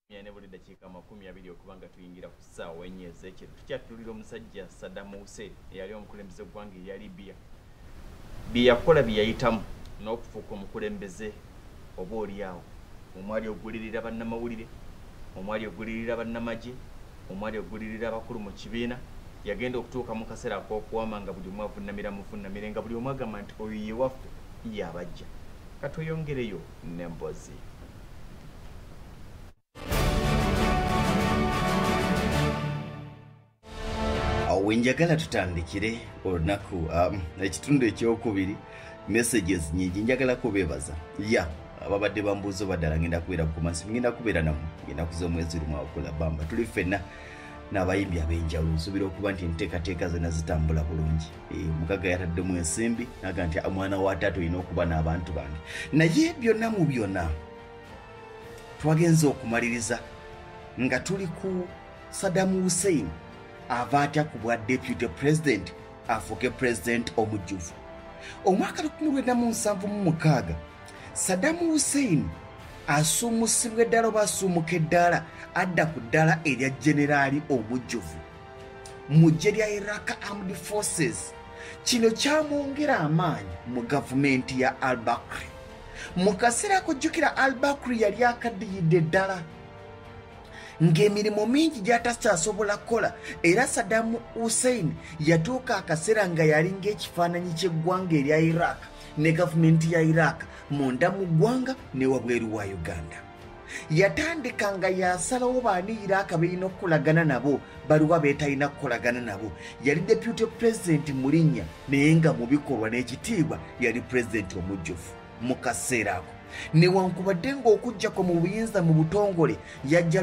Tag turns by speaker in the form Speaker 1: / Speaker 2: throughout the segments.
Speaker 1: ne buli dakiika 20 okubanga tuyingira ku ssaawa ennya ez'ekiro tukyatulira omusajja Saddam Hussein eyali omukulembeze gw'eggwanga erya Libya bye yakola bye yayitamu n'okufuuka omukulembeze oba oliawo omwali ogulirira bannamawulire omwali ogulirira bannamagye omwali ogulirira abakulu mu kibiina yagenda okutuuka mu kaseera ak'okuwama nga buli omu avunnamira muvunnamire nga buli omu agamba nti oyo ye waffe y'abajja katuyongereyo n'emboozi. Wenjagala tutandikire olunaku ekitundu ekyokubiri messages nyingi njagala kubebaza ababadde bambuuza baddala ngenda kubeera ku mansi ngenda kubeera namu ngenda kuza omwezi lumu akulabamba tuli ffenna n'abayimbi ab'enjawulo nsuubira okuba nti enteekateeka zonna zitambula bulungi mukaga yataddemu ensimbi naga nti omwana wa taata olina okuba n'abantu bange naye byonna mu byonna twagenza okumaliriza nga tuli ku Saddam Hussein ava atya ku bwa deputy president afuuke president omujjuvu. Omwaka 1976 Saddam Hussein asuumusibwa eddala oba asuumuka eddala adda ku ddala erya generaali omujjuvu mu ggye lya Iraq Armed Forces. Kino kyamwongera amaanyi mu gavumenti ya al-Bakri. Mu kaseera akujjukira al-Bakri yali akaddiyidde ddala ng'emirimu mingi gy'atakyasobola kukola era Saddam Hussein yatuuka akaseera nga yali ng'ekifaananyi ky'eggwanga erya Iraq ne gavumenti ya Iraq munda mu ggwanga ne wabweru wa Uganda. Yatandika nga yasalawo baani Iraq balina okukolagana nabo baliwo beetalina kukolagana nabo. Yali deputy president mu linnya naye nga mu bikolwa n'ekitiibwa yali president omujjuvu mu kaseera ako. Newankubadde ng'okujjako mu buyinza mu butongole yajja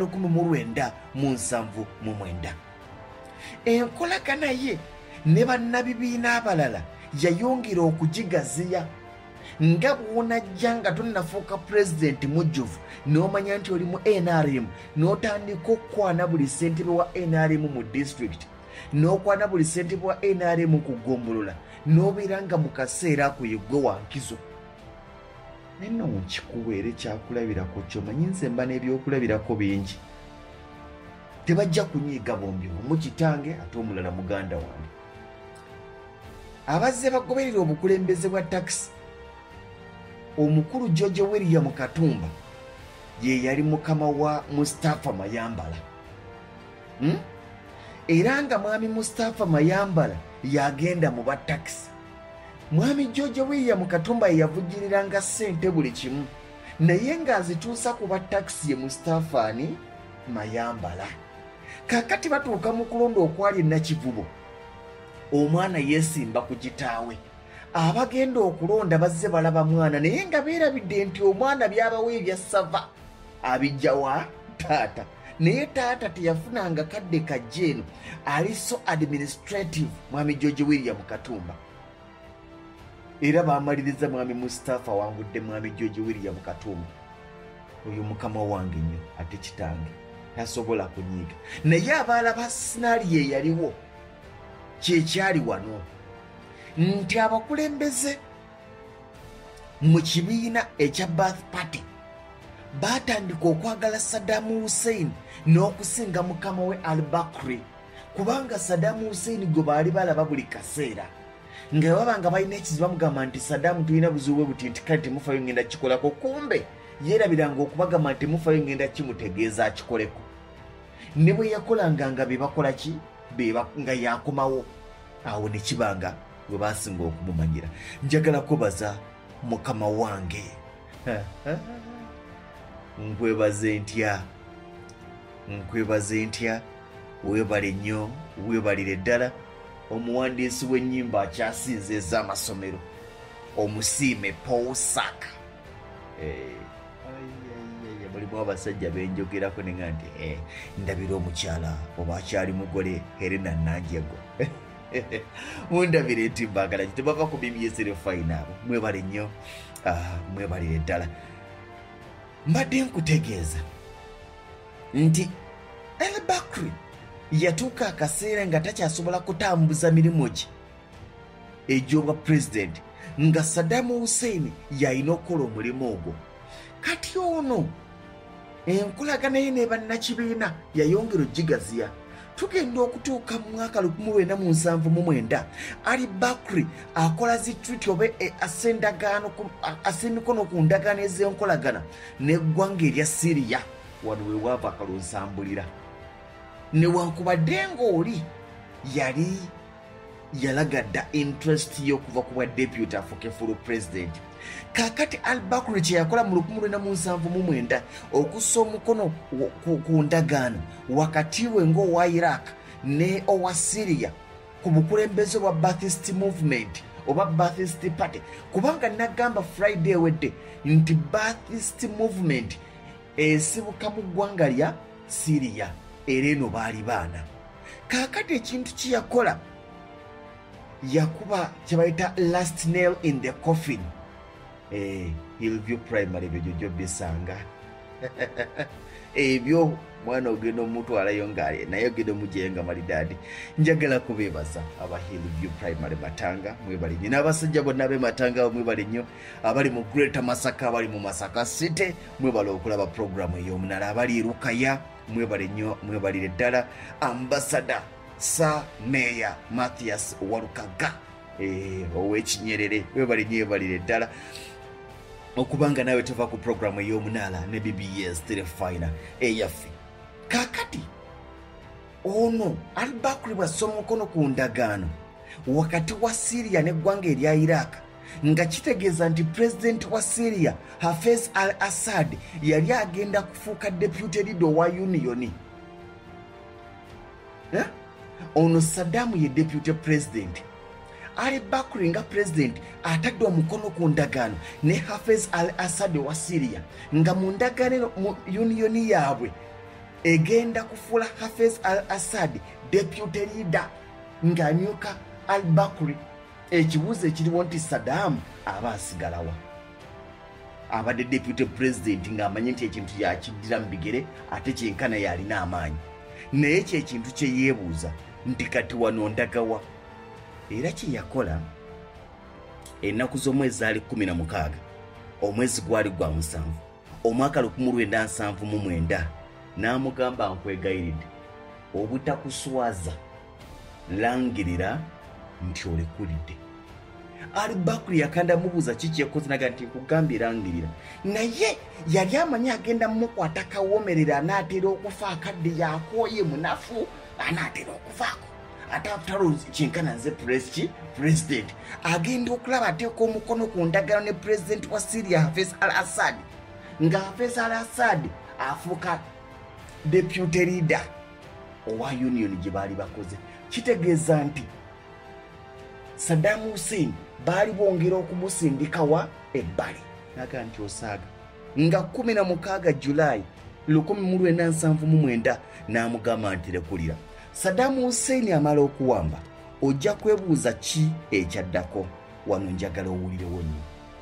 Speaker 1: 1979. Enkolagana ye ne bannabibiina abalala yayongera okugigaziya nga bw'onajja nga tonnafuuka pulezidenti mujjuvu n'omanya nti oli mu NRM n'otandika okukwana buli ssentebe wa NRM mu district n'okwana buli ssentebe wa NRM ku ggombolola n'obeera nga mu kaseera ako yeggwe wankizo. Nino nkikuweere kyakulabirako ky'omanyi nze mba n'ebyokulabirako bingi. Tebajja kunyiiga bombi omu kitange ate omulala muganda wange. Abazze bagoberera obukulembeze bwa takisi omukulu George William Katumba ye yali mukama wa Mustafa Mayambala. Era nga mwami Mustafa Mayambala yagenda mu batakisi. Mwami George William Katumba yavujjiriranga ssente buli kimu naye ng'azituusa ku batakisi ye Mustafa Mayambala. Kakati batuuka mu kulonda okwali nakivubo omwana yeesimba ku kitaawe. Abagenda okulonda bazze balaba mwana naye nga beerabidde nti omwana byabawa ebyassava abijja wa taata naye taata teyafunanga kadde kajja eno ali so administrative mwami George William Katumba. Era baamaliriza mwami Mustafa wangudde mwami George William Katumba. Oyo mukama wange nnyo ate kitange tasobola kunyiiga naye abaala ba sinali ye yaliwo kyekyali wano nti abakulembeze mu kibiina ekya Baath Party baatandika okwagala Saddam Hussein n'okusinga mukama we al-Bakri kubanga Saddam Hussein gwe baali balaba buli kaseera nga babanga balina ekizibu bamugamba nti Saddam tulina buzibu buti nti kale temufayo ngenda kikolako kumbe yeerabiranga okubagamba nti temufayo ngenda kimutegeeza akikoleko. Ne bwe yakolanga nga be bakola ki nga yakomawo awo ne kibanga bwe baasinga okumumanyira. Njagala kubaza mukama wange nkwebaze ntya weebale nnyo weebalire ddala omuwandiisi w'ennyimba akyasinze ez'amasomero omusiime Paul Saka. Mulimu abasajja benjogerako ne nga nti ndabira omukyala oba akyali mugole Helena Nanjago mundabire nti mbagala tebava ku BBS final. Mwebale nnyo mwebalire ddala. Mbadde nkutegeeza nti al-Bakri yatuuka akaseera nga takyasobola kutambuza mirimu gye egy'obwa pulezidenti nga Saddam Hussein yalina okukola omulimu ogwo. Kati ono enkolagana ye ne bannakibiina yayongera ogigaziya. Tugenda okutuuka mu mwaka 1979 Ali Bakri akola zitwiti oba asendagaano ku ndagaano ez'enkolagana n'eggwanga erya Syria wano we waava akalonsambulira. Newankubadde ng'oli yali yalagadda interest y'okuva ku bwa deputy afuuke full president. Kakati Ali Bakri kye yakola mu 1979 okussa omukono ku ndagaano wakati we ng'owa Iraq ne owa Syria ku bukulembeze bwa Ba'athist movement oba Ba'athist party, kubanga nagamba Friday wedde nti Ba'athist movement esibuka mu ggwanga lya Syria era eno baali baana. Kakati ekintu kye yakola yakuba kye bayita last nail in the coffin. Hillview primary byo bisanga ebyo mwana ogenda omutwalayo ngaye naye ogenda omujenga malidadi. Njagala kubebaza aba Hillview primary Matanga, mwebali nnyo n'abasajja bonna be Matanga mwebali nnyo, abali mu Greater Masaka, abali mu Masaka City mwebala okulaba programu ey'omunala, abali Rukaya mwebali nnyo, mwebalire ddala. Ambassador Sir Mayor Mathias Walukaga ow'Ekinyerere mwebali nnyo, ebalire ddala okubanga nawe tova ku programu ey'omunala ne BBS telefina eyaffe. Kakati ono Ali Bakri bw'assa omukono ku ndagaano wakati wa Syria n'eggwanga erya Iraq nga kitegeeza nti president wa Syria Hafez al-Assad yali agenda kufuuka deputy leader wa union. Ono Saddam ye deputy president, Ali Bakri nga president atadde omukono ku ndagaano ne Hafez al-Assad wa Syria nga mu ndagaano mu union yaabwe egenda kufuula Hafez al-Assad deputy leader ng'amyuka Ali Bakri. Ekibuuzo ekiriwo nti Saddam aba asigalawa, abadde deputy president ng'amanyi nti ekintu yakiddira mu bigere ate kyenkana yalina amaanyi, naye kyekintu kye yeebuuza nti kati wano ndagawa. Era kye yakola ennaku z'omwezi zaali 16 omwezi gwali gwa 7 omwaka 1979 n'amugamba nkwegayiridde obutakuswaza langirira nti olekulidde. Ali Bakri yakanda mubuuza kiki yakoze naga nti nkugambye langirira, naye yali amanyi agenda mukwata kawomerera anaatera okufa akadde yakooye munafu anaatera okufaako. Ate after all kyenkana nze president agenda okulaba ateeka omukono ku ndagaano ne president wa Syria Hafez al-Assad nga Hafez al-Assad afuuka deputy leader owa union gye baali bakoze. Kitegeeza nti Saddam Hussein baali bongera okumusindikawa ebbali naga nti osaaga nga 16 July 1979 n'amugamba nti lekulira. Saddam Hussein amala okuwamba ojja kwebuuza ki ekyaddako wano, njagala owulirewo nnyo.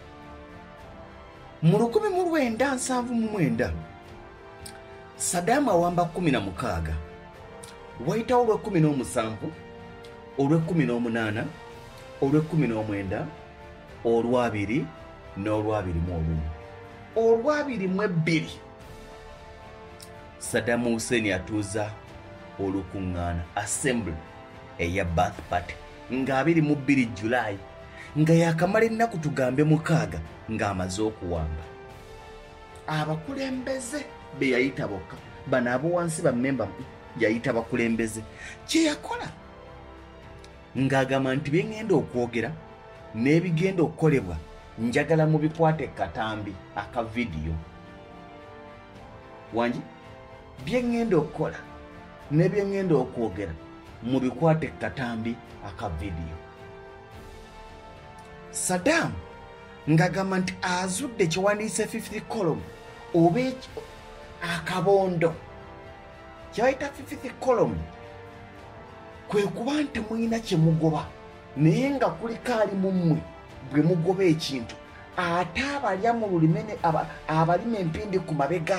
Speaker 1: Mu 1979 Saddam awamba 16, wayitawo olwe-17, olwe-18, olwe-19, olw'2 n'olw'21. Olw'22 Saddam Hussein atuuza olukuŋŋaana assembly eya Ba'ath Party nga 22 July nga yakamala ennaku tugambe 6 ng'amaze okuwamba. Abakulembeze be yayita bokka, bano abo wansi bammemba yayita bakulembeze. Kye yakola ng'agamba nti byengenda okwogera n'ebigenda okukolebwa njagala mu bikwate katambi aka vidiyo wangi, byengenda okukola n'ebyengenda okwogera mu bikwate katambi aka vidiyo. Saddam ng'agamba nti azudde ekiwandiise 5th column oba akabondo kyebayita 5th column, kwe kuba nti mulina kye mugoba naye nga kuliko ali mu mmwe bwe mugoba ekintu ate abalya mu lulime abalima empindi ku mabega.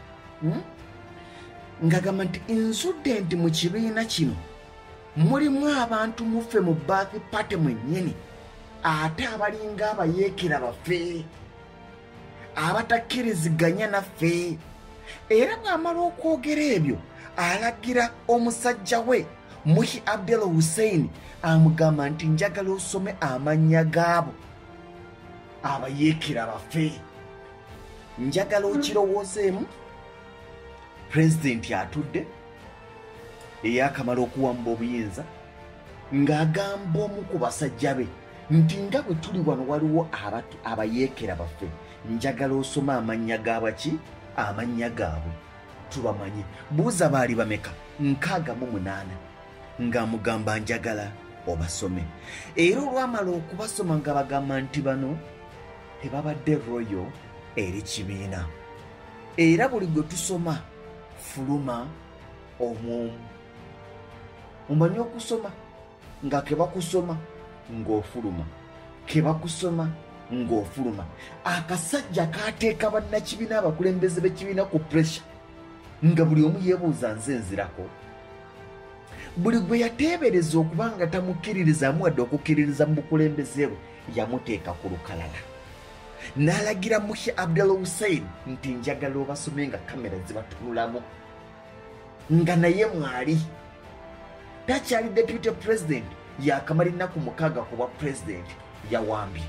Speaker 1: Ngagamba nti nzudde nti mu kibiina kino mulimu abantu muffe mu Ba'ath Party mwennyini ate abalinga abayeekera baffe abatakkiriziganya naffe era bw'amala okwogera ebyo alagira omusajja we Muhi Abdel Hussein amugamba nti njagala osome amannya gaabo abayeekera bafe. Njagala okirowoozeemu pulezidenti atudde eyakamala okuwamba obuyinza ng'agamba omu ku basajja be nti nga bwe tuli wano waliwo abayeekera baffe, njagala osoma amannya g'abaki, amannya gaabwe tubamanye. Buuza baali bameka? 68. ng'amugamba njagala obasome. Era olwamala okubasoma nga bagamba nti bano tebabadde royo eri kibiina. Era buli gwe tusoma fuluma omwomu. Omanyi okusoma nga kebakusoma ng'ofuluma, kebakusoma ng'ofuluma. Akasajja kateeka bannakibiina abakulembeze b'ekibiina ku pressure nga buli omu yeebuuza nze nzirako. Buli gwe yateebereza okubanga tamukkiririzaamu wadde okukkiririza mu bukulembeze bwe yamuteeka ku lukalala. N'alagira Muhi Abdel Hussein nti njagala obasome nga kamera zibatunulamu nga naye mwali takyali deputy president, yakamala ennaku 6 ku bwa president yawambye.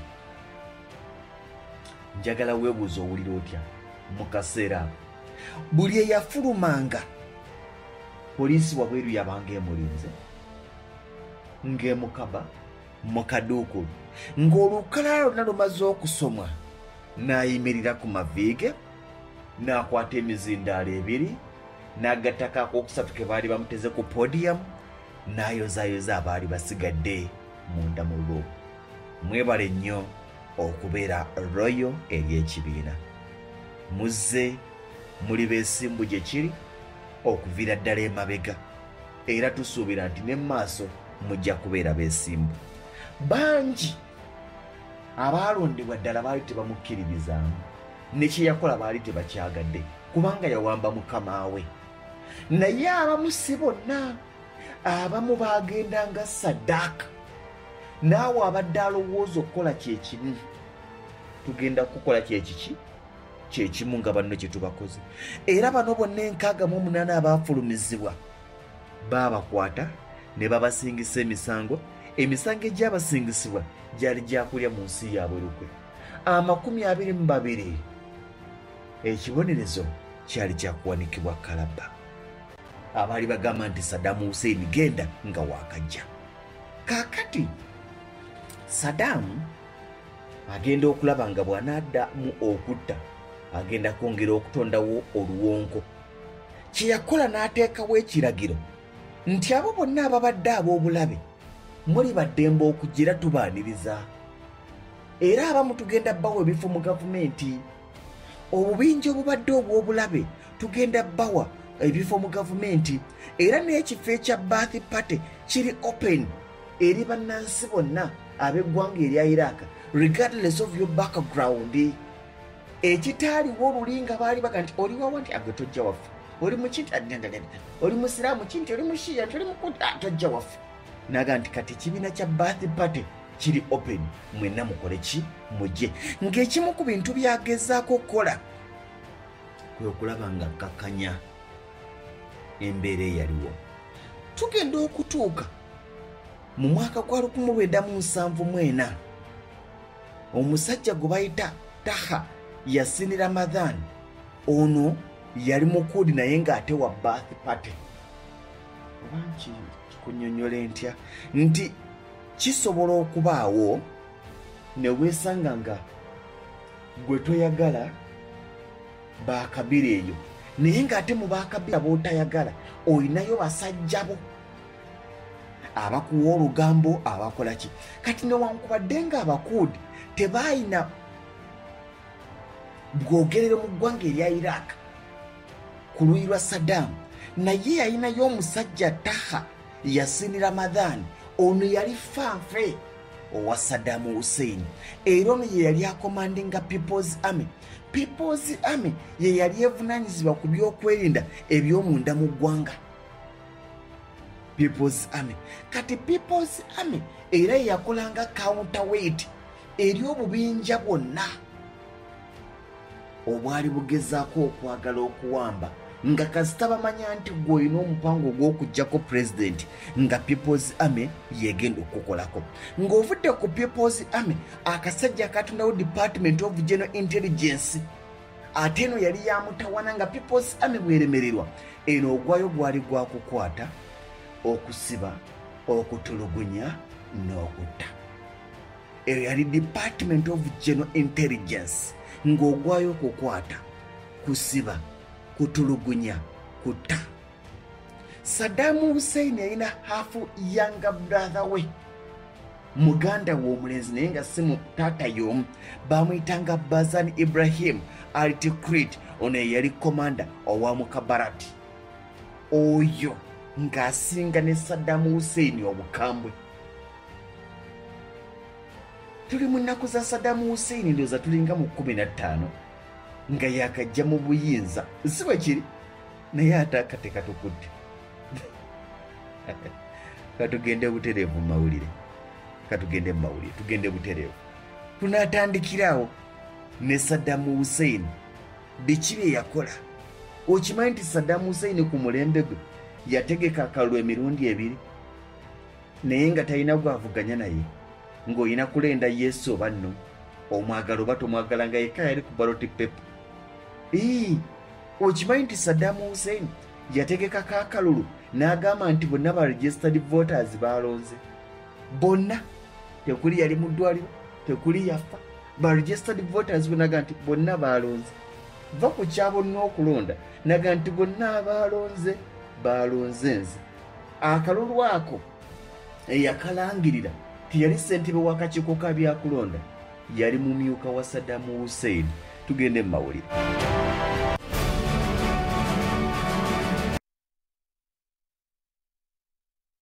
Speaker 1: Njagala weebuuza owulira otya mu kaseera buli eyafulumanga poliisi wabweru yabanga emulinze ng'emukaba mu kaduukulu, ng'olukalala lwonna lumaze okusomwa n'ayimirira ku maviige n'akwata emizindaalo 2 n'agattako ak'okusatu ke baali bamuteze ku podiyamu n'ayozaayoza abaali basigadde munda mu lwo. Mwebale nnyo okubeera royo ery'ekibiina. Muzze muli beesimbu gye kiri okuviira ddala emabega, era tusuubira nti ne maaso mujja kubeera beesimbu. Bangi abaalondebwa ddala baali tebamukkiririzaamu, ne kye yakola baali tebakyagadde kubanga yawamba mukama we. Naye abamu si bonna, abamu baagendanga saddaaka. Naawe abadde alowooza okukola kyekimu, tugenda kukola kyekiki kyekimu nga banno kye tubakoze. Era bano bonna 68 abaafulumizibwa baabakwata ne babasingisa emisango. Emisango egyabasingisibwa gyali gyakulya mu nsi yaabwe lukwe 22. Ekibonerezo kyali kyakuwanikibwa kalaba. Abaali bagamba nti Saddam Hussein genda nga waakajja. Kaakati Saddam agenda okulaba nga bw'anaadda mu okutta agenda kwongera okutondawo oluwonko. Kye yakola n'ateekawo ekiragiro nti abo bonna ababadde ab'obulabe muli baddembe okujjira tubaaniriza. Era abamu tugenda bbawa ebifo mu gavumenti. Obubinja obubadde obw'obulabe tugenda bbawa ebifo mu gavumenti. Era n'ekifo ekya birth party kiri open eri bannansi bonna ab'eggwanga erya Iraq regardless of your background. Ekitaaliwo olulinga baali baga nti oli wawa nti agwe tojja waffe, oli mukinti oli musiraamu kinti oli mushiya nti oli mukuta tojja waffe. Naga nti kati ekibiina kya birth party kiri open, mwenna mukole ki mujje. Ng'ekimu ku bintu byagezaako okukola kwe okulaba nga kakkanya embeera eyaliwo. Tugenda okutuuka mu mwaka gwa 1974 omusajja gwe bayita Taha Yasin Ramadan, ono yali mukuudi naye ng'ate wa birth party. Obanki kunnyonyola ntya nti kisobola okubaawo ne weesanga nga gwe toyagala baakabira eyo, naye ng'ate mu baakabira bootayagala olinayo basajja bo abakuwa olugambo abakola ki. Kati newankubadde nga abakuudi tebaayina bwogerero mu ggwanga erya Iraq ku luyi lwa Saddam, naye yalinayo omusajja Taha Yasin Ramadan. Ono yali fanfe owa Saddam Hussein, era ono ye yali akomandinga People's Army. People's Army ye yali evunaanyizibwa ku byokwerinda eby'omunda mu ggwanga. People's Army. Kati People's Army era yakolanga counterweight eri obubinja bwonna obwali bugezaako okwagala okuwamba nga kasita bamanya nti gwe olina omupango ogw'okuggyako pulezidenti nga People's Army yegenda okukolako ng'ovudde ku People's Army akasajja akatondawo Department of General Intelligence ate eno yali yamutawana nga People's Army bweremererwa eno ogwayo gwali gwakukwata okusiba okutulugunya n'okutta eyo yali Department of General Intelligence ng'ogwayo okukwata kusiba kutulugunya kutta. Saddam Hussein yalina hafu younger brother we muganda w'omulenzi naye nga si mu taata y'omu bamuyitanga Bazan Ibrahim al-Tikrit ono yali komanda owa Mukabarati oyo ng'asinga ne Saddam Hussein obukambwe. Tuli mu nnaku za Saddam Hussein ndowooza tulinga mu 15 nga yakajja mu buyinza si bwe kiri naye ate akate katukudde. Katugende butereevu mu mawulire katugende mu mawulire tugende butereevu. Tunaatandikirawo ne Saddam Hussein biki bye yakola. Okimanyi nti Saddam Hussein ku mulembe gwe yategeka akalulu emirundi 2 naye nga talina gwavuganya naye ng'olina kulenda yesu oba nno omwagala oba tomwagala nga yekka yali ku ballot paper. Okimanyi nti Saddam Hussein yategekako akalulu n'agamba nti bonna ba registered voters balonze bonna tekuli yali mu ddwaliro tekuli yafa ba registered voters bonaga nti bonna balonze va ku kyabonna okulonda naga nti bonna balonze nze. Akalulu ako eyakalangirira tiyali ssentebe w'akakiiko ka byakulonda yali mumyuka wa Saddam Hussein. Tugende mu mawulire.